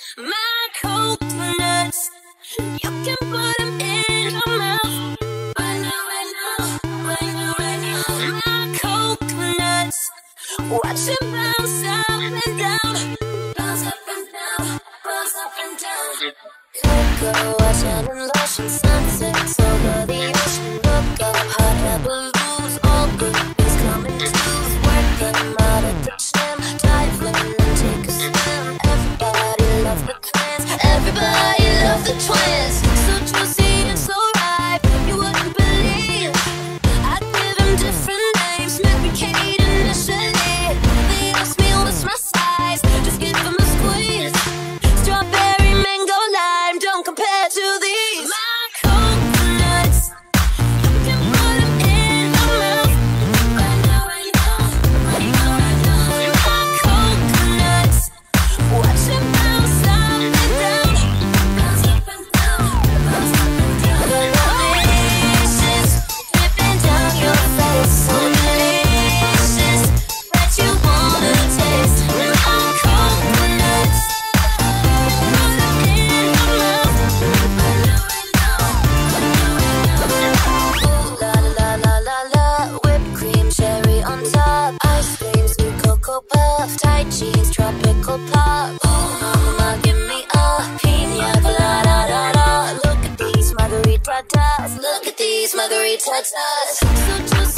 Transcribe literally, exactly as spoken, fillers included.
My coconuts, you can put them in your mouth. Right now, right now, right now, right now. My coconuts, watch it bounce up and down, bounce up and down, bounce up and down. Cocoa, ocean and lotion, sunsets over the ocean. Look up, hot air balloons, all good is coming to. Work them out at the gym, dive in and take a swim. Everybody loves the twins, everybody loves the twins. So juicy and so ripe, you wouldn't believe. I give them different names, Mary Kate initially. They ask me what's my size, just give them a squeeze. Strawberry, mango, lime, don't compare to these. My coconuts, you can put them in your mouth. Right now, right now, right now, right now. My coconuts, watch them bounce up and down, bounce up and down, bounce up and down. Delicious, dripping down your face, so delicious that you wanna taste. My coconuts, put them in your mouth. Right now, right now, right now, right now. Ooh, la la la la la, whipped cream, cherry on top, ice cream, sweet cocoa puff, tight jeans, tropical pop. Ooh, mama, give me a pina colada. Look at these margaritas, look at these margaritas. So juicy.